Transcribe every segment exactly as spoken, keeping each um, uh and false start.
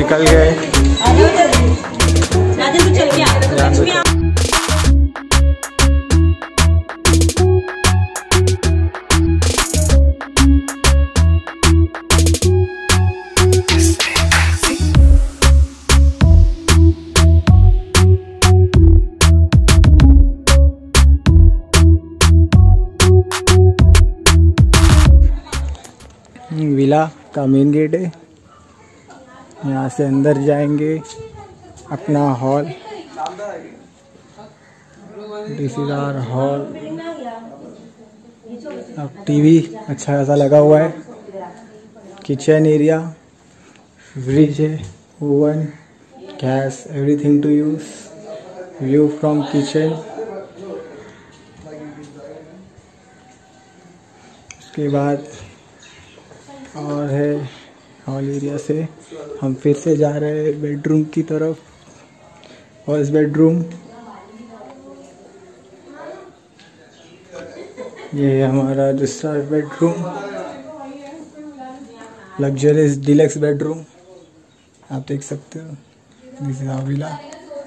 निकल गए। विला का मेन गेट है, यहाँ से अंदर जाएंगे। अपना hall, this is our hall. अब टीवी अच्छा खासा लगा हुआ है। किचन एरिया, फ्रिज है, oven, gas, everything to use. View from kitchen. उसके बाद और है हॉल एरिया से हम फिर से जा रहे हैं बेडरूम की तरफ। फर्स्ट बेडरूम, ये है हमारा दूसरा बेडरूम, लग्जरियस डिलक्स बेडरूम, आप देख सकते हो। This is our villa.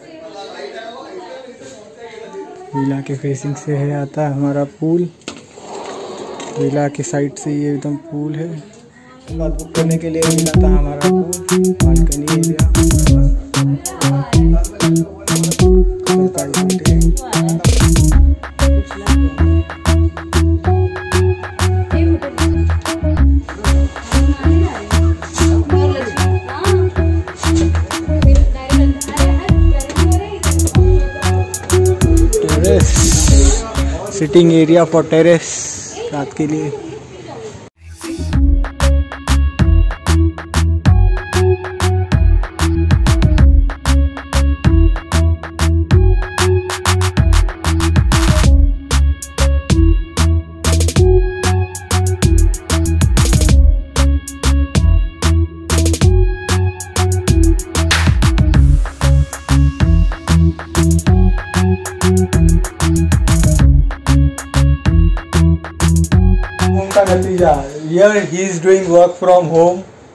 Villa के फेसिंग से है आता है हमारा पूल। विला के साइड से ये एकदम पूल है। बात बुक करने के लिए मिला था हमारा pool, balcony area. Terrace, sitting area for terrace रात के लिए। नतीजा, here he is doing work from home।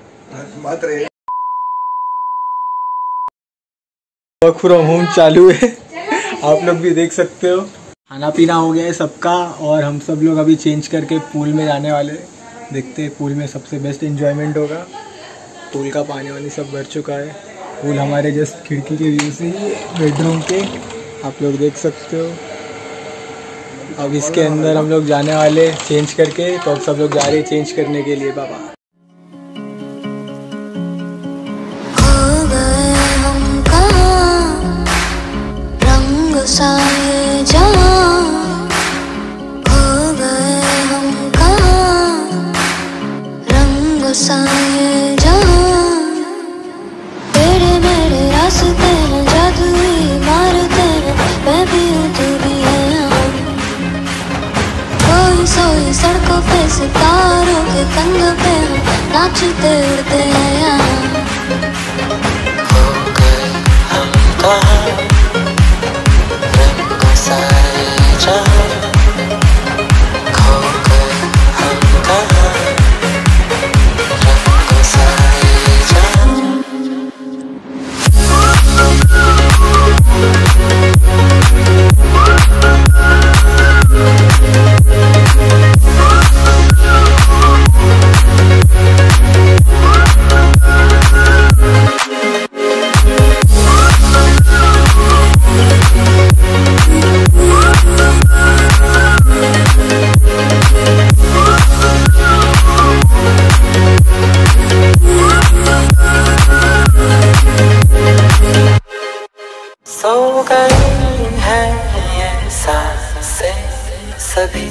Work from home चालू है, आप लोग भी देख सकते हो। खाना पीना हो गया है सबका और हम सब लोग अभी चेंज करके पूल में जाने वाले। देखते हैं पूल में सबसे बेस्ट एंजॉयमेंट होगा। पूल का पानी वानी सब भर चुका है। पूल हमारे जस्ट खिड़की के व्यू से ही बेडरूम के आप लोग देख सकते हो। अब इसके अंदर हम लोग जाने वाले चेंज करके, तो अब सब लोग जा रहे हैं चेंज करने के लिए। बाबा खो गए हम कहाँ, रंग साए जहाँ, खो गए हम कहाँ, रंग साए जहाँ। तेरे मेरे रास्ते हैं, जादुई इमारतें हैं, मैं भी हूँ तू भी है। सोई सड़कों पे सितारों के कंधों पे हम नाचते उड़ते हैं यहाँ। खो गए हम कहाँ, रंग साए जहाँ, खो गए हम कहाँ, रंग साए जहाँ। सो गई है ये सांसें सभी,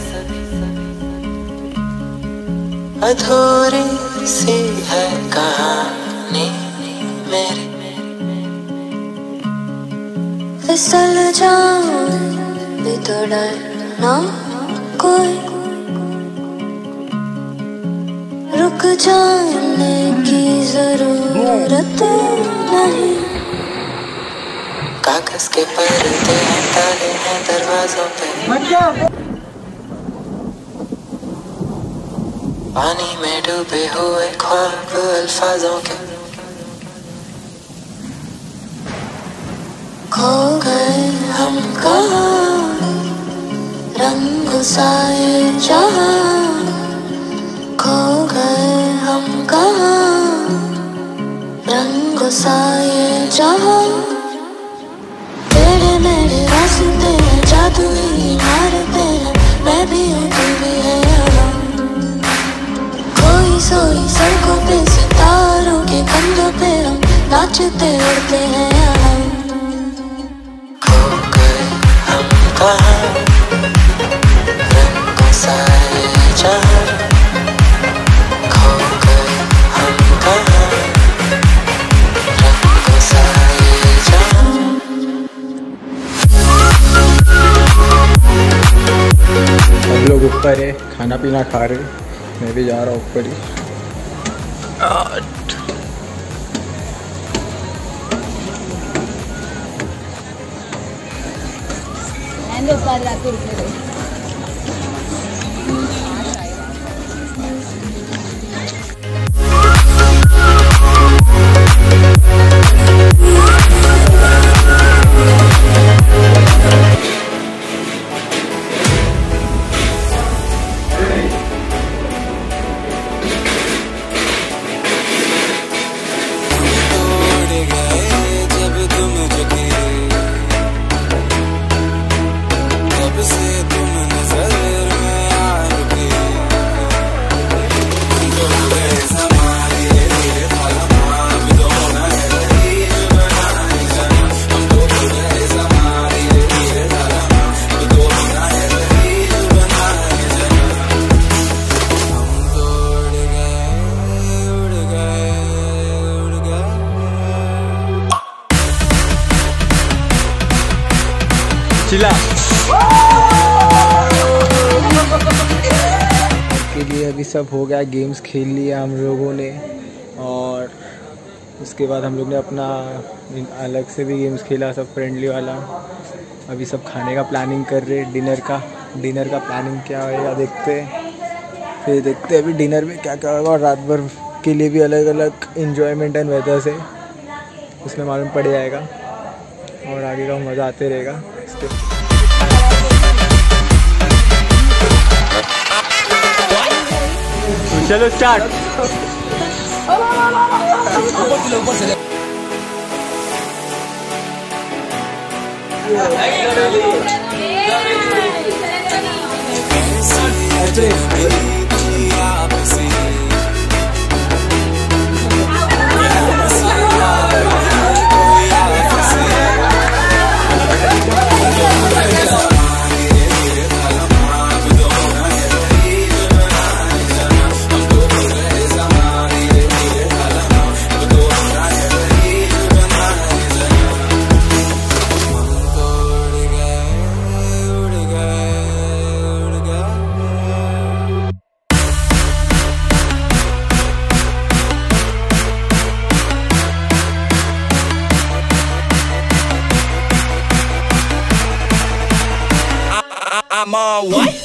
अधूरी सी है कहानी मेरी। फिसल जाऊं भी तो डरना कोई, रुक जाने की जरूरत नहीं। कागज के पर्दे हैं, ताले हैं दरवाजों पे, पानी में डूबे हुए ख्वाब अल्फाजों के। खो गए हम कहाँ, रंग सा ये जहाँ, खो गए हम कहाँ, रंग सा ये जहाँ। तेरे मेरे रास्ते हैं, जादू ही मारते हैं, मैं भी हूँ तू भी है यहाँ। कोई सोई सड़कों पे सितारों के कंधों पे हम नाचते उड़ते हैं यहाँ। खो गए हम कहाँ, रंग सा ये जहाँ, खो गए हम कहाँ, रंग सा ये जहाँ। हम लोग ऊपर है, खाना पीना खा रहे, मैं भी जा रहा हूँ ऊपर ही। चिल्ला के लिए अभी सब हो गया, गेम्स खेल लिया हम लोगों ने, और उसके बाद हम लोग ने अपना अलग से भी गेम्स खेला, सब फ्रेंडली वाला। अभी सब खाने का प्लानिंग कर रहे, डिनर का डिनर का प्लानिंग क्या होएगा देखते हैं, फिर देखते हैं अभी डिनर में क्या क्या होगा, और रात भर के लिए भी अलग अलग इन्जॉयमेंट एंड वेदर से उसमें मालूम पड़ जाएगा, और आगे का मज़ा आते रहेगा। चलो स्टार्ट। I'm on what?